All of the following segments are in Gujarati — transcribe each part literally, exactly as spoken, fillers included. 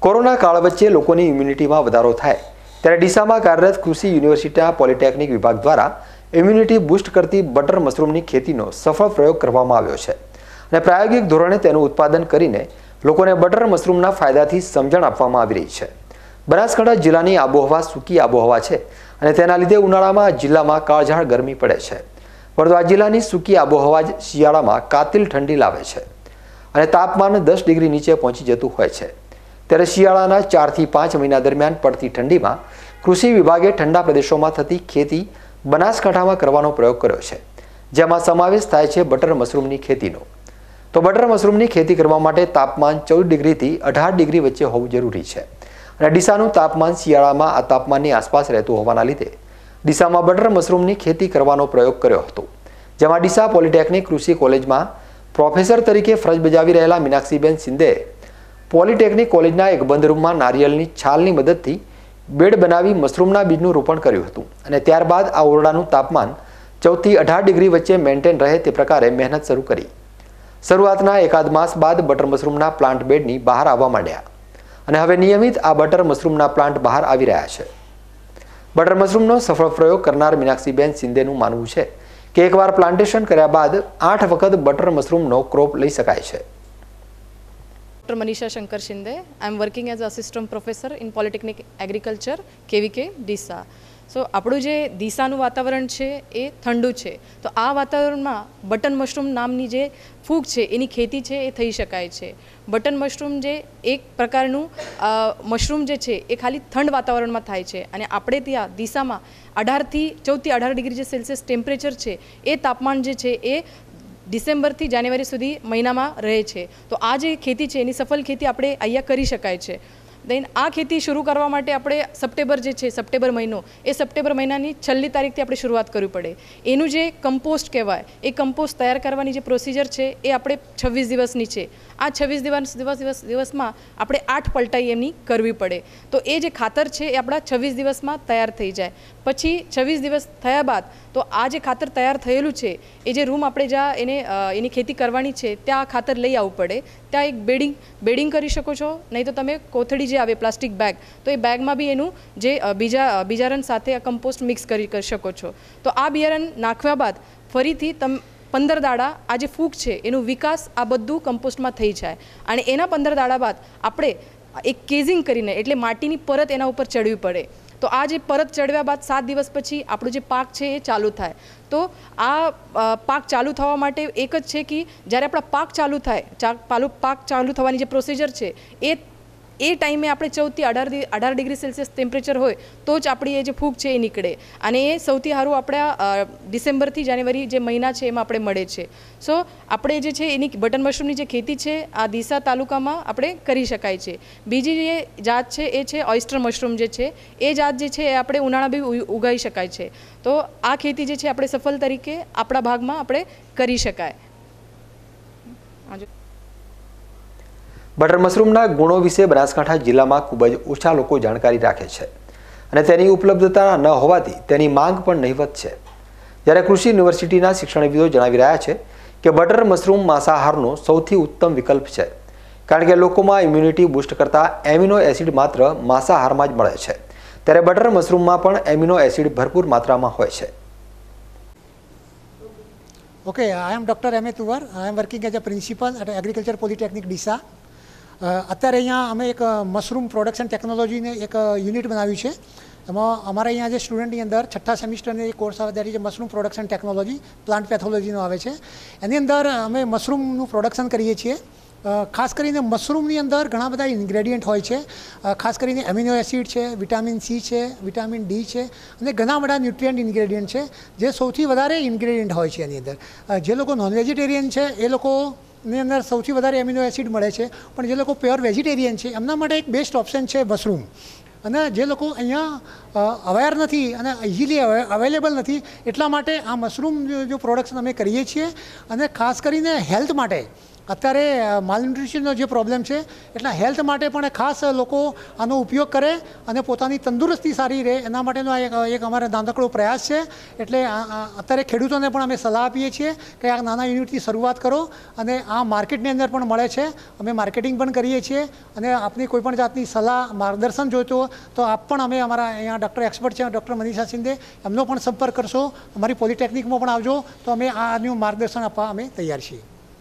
કોરોના કાળ વચ્ચે લોકોની ઇમ્યુનિટીમાં વધારો થાય ત્યારે ડીસામાં કાર્યરત કૃષિ યુનિવર્સિટીના પોલિટેકનિક વિભાગ દ્વારા ઇમ્યુનિટી બૂસ્ટ કરતી બટર મશરૂમની ખેતીનો સફળ પ્રયોગ કરવામાં આવ્યો છે અને પ્રાયોગિક ધોરણે તેનું ઉત્પાદન કરીને લોકોને બટર મશરૂમના ફાયદાથી સમજણ આપવામાં આવી રહી છે। બનાસકાંઠા જિલ્લાની આબોહવા સૂકી આબોહવા છે અને તેના લીધે ઉનાળામાં જિલ્લામાં કાળઝાળ ગરમી પડે છે, પરંતુ આ જિલ્લાની સૂકી આબોહવા જ શિયાળામાં કાતિલ ઠંડી લાવે છે અને તાપમાન દસ ડિગ્રી નીચે પહોંચી જતું હોય છે। ત્યારે શિયાળાના ચારથી પાંચ મહિના દરમિયાન પડતી ઠંડીમાં કૃષિ વિભાગે ઠંડા પ્રદેશોમાં થતી ખેતી બનાસકાંઠામાં કરવાનો પ્રયોગ કર્યો છે, જેમાં સમાવેશ થાય છે બટર મશરૂમની ખેતીનો। તો બટર મશરૂમની ખેતી કરવા માટે તાપમાન ચૌદ ડિગ્રીથી અઢાર ડિગ્રી વચ્ચે હોવું જરૂરી છે અને ડીસાનું તાપમાન શિયાળામાં આ તાપમાનની આસપાસ રહેતું હોવાના લીધે ડીસામાં બટર મશરૂમની ખેતી કરવાનો પ્રયોગ કર્યો હતો, જેમાં ડીસા પોલિટેકનિક કૃષિ કોલેજમાં પ્રોફેસર તરીકે ફરજ બજાવી રહેલા મીનાક્ષીબેન શિંદેએ પોલિટેકનિક કોલેજના એક બંધ રૂમમાં નારિયેળની છાલની મદદથી બેડ બનાવી મશરૂમના બીજનું રોપણ કર્યું હતું અને ત્યારબાદ આ ઓરડાનું તાપમાન ચૌદથી અઢાર ડિગ્રી વચ્ચે મેન્ટેન રહે તે પ્રકારે મહેનત શરૂ કરી। શરૂઆતના એકાદ માસ બાદ બટર મશરૂમના પ્લાન્ટ બેડની બહાર આવવા માંડ્યા અને હવે નિયમિત આ બટર મશરૂમના પ્લાન્ટ બહાર આવી રહ્યા છે। બટર મશરૂમનો સફળ પ્રયોગ કરનાર મીનાક્ષીબેન શિંદેનું માનવું છે કે એકવાર પ્લાન્ટેશન કર્યા બાદ આઠ વખત બટર મશરૂમનો ક્રોપ લઈ શકાય છે। Doctor Manisha Shankar Shinde. I am working as assistant professor in Polytechnic Agriculture, K V K, Disa. So, આપણું જે દિશાનું વાતાવરણ છે એ ઠંડુ છે, તો આ વાતાવરણમાં બટન મશરૂમ નામની જે ફૂગ છે એની ખેતી છે એ થઈ શકાય છે। બટન મશરૂમ જે એક પ્રકારનું મશરૂમ જે છે એ ખાલી ઠંડ વાતાવરણમાં થાય છે અને આપણે ત્યાં દિશામાં અઢારથી ચૌદથી અઢાર ડિગ્રી જે સેલ્સિયસ ટેમ્પરેચર છે એ તાપમાન જે છે એ ડિસેમ્બરથી જાન્યુઆરી સુધી મહિનામાં રહે છે। તો આ જે ખેતી છે એની સફળ ખેતી આપણે અહીંયા કરી શકાય છે। દેન આ ખેતી શરૂ કરવા માટે આપણે સપ્ટેમ્બર જે છે સપ્ટેમ્બર મહિનો એ સપ્ટેમ્બર મહિનાની છેલ્લી તારીખથી આપણે શરૂઆત કરવી પડે। એનું જે કમ્પોસ્ટ કહેવાય એ કમ્પોસ્ટ તૈયાર કરવાની જે પ્રોસિજર છે એ આપણે છવ્વીસ દિવસની છે। આ છવ્વીસ દિવસ દિવસ દિવસ દિવસમાં આપણે આઠ પલટાઈ એમની કરવી પડે, તો એ જે ખાતર છે એ આપણા છવ્વીસ દિવસમાં તૈયાર થઈ જાય। પછી છવ્વીસ દિવસ થયા બાદ તો આ જે ખાતર તૈયાર થયેલું છે એ જે રૂમ આપણે જ્યાં એને એની ખેતી કરવાની છે ત્યાં આ ખાતર લઈ આવવું પડે। ત્યાં એક બેડિંગ બેડિંગ કરી શકો છો, નહીં તો તમે કોથળી જે આવે પ્લાસ્ટિક બેગ, તો એ બેગમાં બી એનું જે બીજા બિયારણ સાથે આ કમ્પોસ્ટ મિક્સ કરી કરી શકો છો। તો આ બિયારણ નાખ્યા બાદ ફરીથી તમે પંદર દાડા આ જે ફૂગ છે એનું વિકાસ આ બધું કમ્પોસ્ટમાં થઈ જાય અને એના પંદર દાડા બાદ આપણે એક કેઝિંગ કરીને એટલે માટીની પરત એના ઉપર ચડવી પડે। તો આ જે પરત ચડવ્યા બાદ સાત દિવસ પછી આપણો જે પાક છે એ ચાલુ થાય। તો આ પાક ચાલુ થવા માટે એક જ છે કે જ્યારે આપણા પાક ચાલુ થાય પાલુ પાક ચાલુ થવાની જે પ્રોસિજર છે એ એ ટાઈમે આપણે ચૌદથી અઢાર અઢાર ડિગ્રી સેલ્સિયસ ટેમ્પરેચર હોય તો જ આપણી એ જે ફૂગ છે એ નીકળે અને એ સૌથી સારું આપણા ડિસેમ્બરથી જાન્યુઆરી જે મહિના છે એમાં આપણે મળે છે। સો આપણે જે છે એની બટન મશરૂમની જે ખેતી છે આ ડીસા તાલુકામાં આપણે કરી શકાય છે। બીજી જે જાત છે એ છે ઓયસ્ટર મશરૂમ જે છે એ જાત જે છે એ આપણે ઉનાળા બી ઉગાવી શકાય છે। તો આ ખેતી જે છે આપણે સફળ તરીકે આપણા ભાગમાં આપણે કરી શકાય। બટર મશરૂમના ગુણો વિશે બનાસકાંઠા જિલ્લામાં ખૂબ જ ઓછા લોકો જાણકારી રાખે છે અને તેની ઉપલબ્ધતા ન હોવાથી તેની માંગ પણ નહીવત છે। જ્યારે કૃષિ યુનિવર્સિટીના શિક્ષણવિદો જણાવી રહ્યા છે કે બટર મશરૂમ માંસાહારનો સૌથી ઉત્તમ વિકલ્પ છે, કારણ કે લોકોમાં ઇમ્યુનિટી બૂસ્ટ કરતા એમિનો એસિડ માત્ર માંસાહારમાં જ મળે છે, ત્યારે બટર મશરૂમમાં પણ એમિનો એસિડ ભરપૂર માત્રામાં હોય છે। Okay, I am Doctor M A Tuvar. I am working as a principal at Agriculture Polytechnic Disa. અત્યારે અહીંયા અમે એક મશરૂમ પ્રોડક્શન ટેકનોલોજીને એક યુનિટ બનાવ્યું છે। એમાં અમારા અહીંયા જે સ્ટુડન્ટની અંદર છઠ્ઠા સેમિસ્ટરનો એક કોર્સ આવે ત્યારે જે મશરૂમ પ્રોડક્શન ટેકનોલોજી પ્લાન્ટ પેથોલોજીનો આવે છે એની અંદર અમે મશરૂમનું પ્રોડક્શન કરીએ છીએ। ખાસ કરીને મશરૂમની અંદર ઘણા બધા ઇન્ગ્રેડિયન્ટ હોય છે, ખાસ કરીને એમિનો એસિડ છે, વિટામિન સી છે, વિટામિન ડી છે અને ઘણા બધા ન્યુટ્રિયન્ટ ઇન્ગ્રેડિયન્ટ છે જે સૌથી વધારે ઇન્ગ્રેડિયન્ટ હોય છે એની અંદર। જે લોકો નોન વેજીટેરિયન છે એ લોકો ની અંદર સૌથી વધારે એમિનો એસિડ મળે છે, પણ જે લોકો પ્યોર વેજીટેરિયન છે એમના માટે એક બેસ્ટ ઓપ્શન છે મશરૂમ। અને જે લોકો અહીંયા અવેર નથી અને ઇઝીલી અવેલેબલ નથી એટલા માટે આ મશરૂમ જો પ્રોડક્શન અમે કરીએ છીએ અને ખાસ કરીને હેલ્થ માટે અત્યારે માલન્યુટ્રિશનનો જે પ્રોબ્લેમ છે એટલે હેલ્થ માટે પણ ખાસ લોકો આનો ઉપયોગ કરે અને પોતાની તંદુરસ્તી સારી રહે એના માટેનો આ એક એક અમારો નાનકડો પ્રયાસ છે. એટલે અત્યારે ખેડૂતોને પણ અમે સલાહ આપીએ છીએ કે આ નાના યુનિટથી શરૂઆત કરો અને આ માર્કેટની અંદર પણ મળે છે. અમે માર્કેટિંગ પણ કરીએ છીએ અને આપની કોઈપણ જાતની સલાહ માર્ગદર્શન જોઈતો તો આપ પણ અમે અમારા અહીંયા ડૉક્ટર એક્સપર્ટ છે ડૉક્ટર મનીષા શિંદે એમનો પણ સંપર્ક કરશો. અમારી પોલિટેકનિકમાં પણ આવજો તો અમે આનું માર્ગદર્શન આપવા અમે તૈયાર છીએ.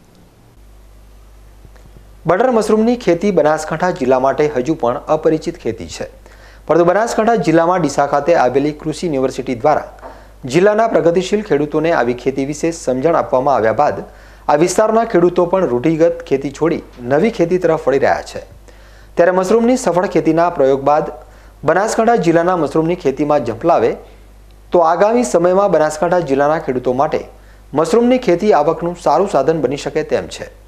બટર મશરૂમની ખેતી બનાસકાંઠા જિલ્લા માટે હજુ પણ અપરિચિત ખેતી છે, પરંતુ બનાસકાંઠા જિલ્લામાં ડીસા ખાતે આવેલી કૃષિ યુનિવર્સિટી દ્વારા જિલ્લાના પ્રગતિશીલ ખેડૂતોને આવી ખેતી વિશે સમજણ આપવામાં આવ્યા બાદ આ વિસ્તારના ખેડૂતો પણ રૂઢિગત ખેતી છોડી નવી ખેતી તરફ વળી રહ્યા છે. ત્યારે મશરૂમની સફળ ખેતીના પ્રયોગ બાદ બનાસકાંઠા જિલ્લાના મશરૂમની ખેતીમાં ઝંપલાવે તો આગામી સમયમાં બનાસકાંઠા જિલ્લાના ખેડૂતો માટે મશરૂમની ખેતી આવકનું સારું સાધન બની શકે તેમ છે.